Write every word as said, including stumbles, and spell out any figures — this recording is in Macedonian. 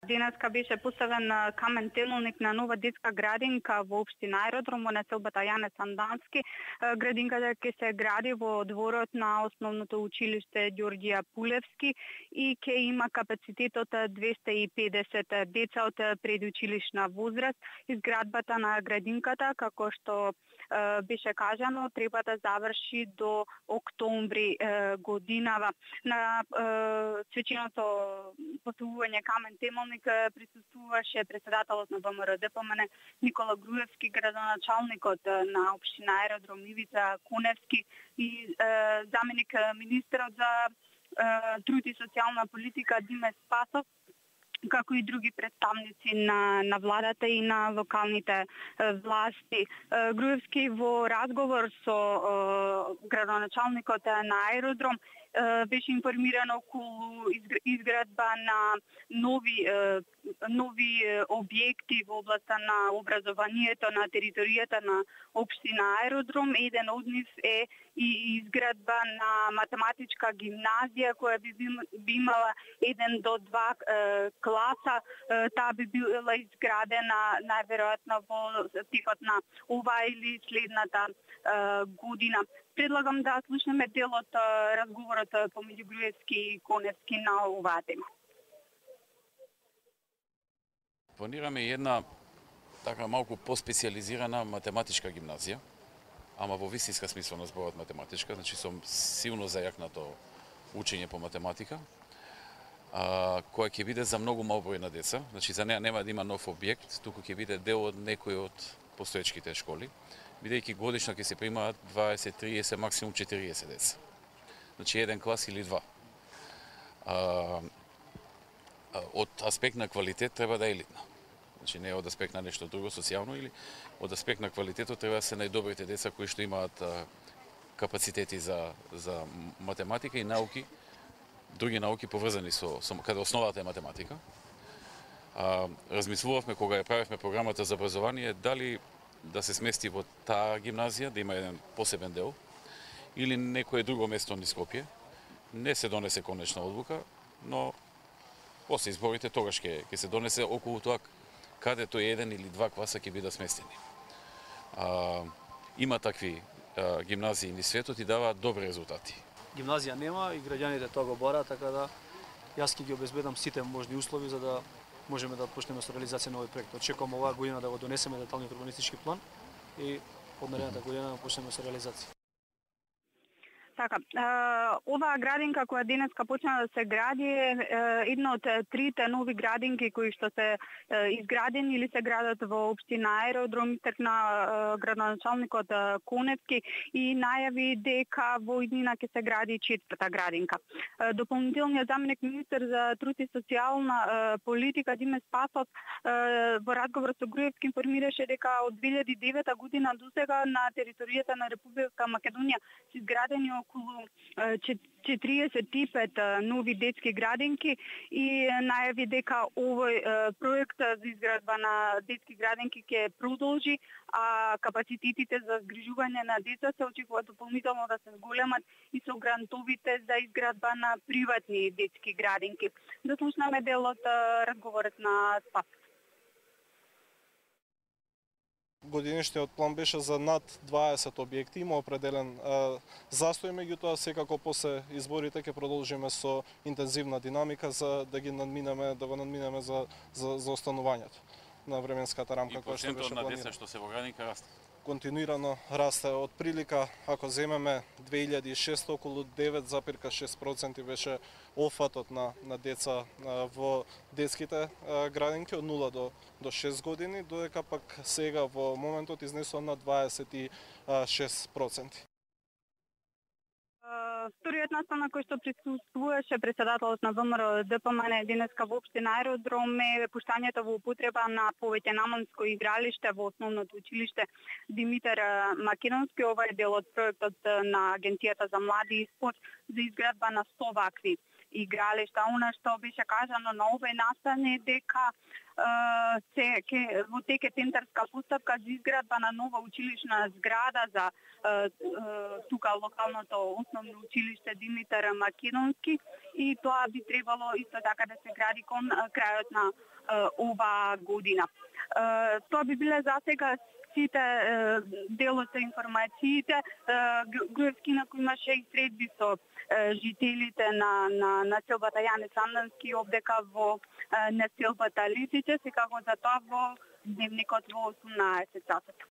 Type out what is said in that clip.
Денеска беше поставен камен темелник на нова детска градинка во општина Аеродром во населбата Јане Сандански. Градинката ќе се гради во дворот на основното училиште Ѓорѓија Пулевски и ќе има капацитет од двеста и педесет деца од предучилишна возраст. Изградбата на градинката, како што беше кажано, треба да заврши до октомври годинава. На свеченото поставување камен темелник присуствуваше председателот на ВМРО-ДПМН Никола Груевски, градоначалникот на општина Аеродром Ивица Коневски и е, заменик министерот за е, труд и социјална политика Диме Спасов, како и други представници на, на владата и на локалните е, власти. Е, Груевски во разговор со е, градоначалникот на Аеродром беше информирано околу изградба на нови нови објекти во областа на образованието на територијата на општина Аеродром. Еден од нив е и изградба на математичка гимназија која би, би имала еден до два класа. Таа би била изградена најверојатно во текот на оваа или следната година. Предлагам да слушнеме дел од разговорот помеѓу Груевски и Коневски на оваа тема. Планираме една така малку поспециализирана математичка гимназија, ама во вистинска смисла на зборот математичка, значи со силно зајакнато учење по математика, а, која ќе биде за многу мал број на деца, значи за неа нема да има нов објект, туку ќе биде дел од некој од постоечките школи, бидејќи годишно ќе се примаат дваесет, триесет, максимум четириесет деца. Значи еден клас или два. А, од аспект на квалитет треба да е елитна. Значи не од аспект на нешто друго социјално, или од аспект на квалитетот треба да се најдобрите деца кои што имаат а, капацитети за за математика и науки, други науки поврзани со, со каде основата е математика. А, размислувавме кога ја правевме програмата за образование дали да се смести во таа гимназија, да има еден посебен дел, или некое друго место низ Скопје. Не се донесе конечна одлука, но после изборите тогаш ќе ќе се донесе околу тоа каде тој еден или два класа ќе бидат сместени. А, има такви а, гимназии низ светот и даваат добри резултати. Гимназија нема и граѓаните тоа го бораат, така да јас ќе ги обезбедам сите можни услови за да можеме да почнеме со реализација на овој проект. Очекувам оваа година да го донесеме деталниот урбанистички план и од наредната година да почнеме со реализација. Така, оваа градинка која денеска почна да се гради е една од трите нови градинки кои што се изградени или се градат во општина Аеродром. Истакна градоначалникот Коневски и најави дека во иднина ќе се гради четврта градинка. Дополнителниот заменик министер за труд и социјална политика Диме Спасов во разговор со Груевски информираше дека од две илјади и девета година досега на територијата на Република Македонија се изградени околу четириесет и пет нови детски градинки и најави дека овој проект за изградба на детски градинки ќе продолжи, а капацитетите за згрижување на деца се очекува дополнително да се зголемат и со грантовите за изградба на приватни детски градинки. Да слушнеме дел од разговорот на Спас. Годинишниот план беше за над дваесет објекти, има определен а, застој, меѓутоа секако после изборите ќе продолжиме со интензивна динамика за да ги надминеме, да го надминеме за за, за останувањето на временската рамка која што беше планирана. И процентот на деца што се во градинка расте. Континуирано расте од прилика, ако земеме две илјади и шеста околу девет зарез и шест проценти беше офатот на на деца а, во детските а, градинки од нула до до шест години, додека пак сега во моментот изнесува на дваесет и шест проценти. Вториот настан на кој што присуствуваше председателот на ВМРО-ДПМН денеска во општина Аеродром е пуштањето во употреба на повеќе наманско игралиште во основното училиште Димитар Македонски. Ова е дел од проектот на Агенцијата за млади и спорт за изградба на сто вакви игралишта. Она што беше кажано на овој настан е дека се ке во тек е тендерска постапка за изградба на нова училишна зграда за тука локалното основно училиште Димитар Македонски и тоа би требало исто така да се гради кон крајот на ова година. Тоа би биле за сега сите дел од информациите. Груевски на кој имаше и средби со жителите на, на населбата Јане Сандански обдека во населбата Лисиче, секако за тоа во дневникот во осумнаесет часот.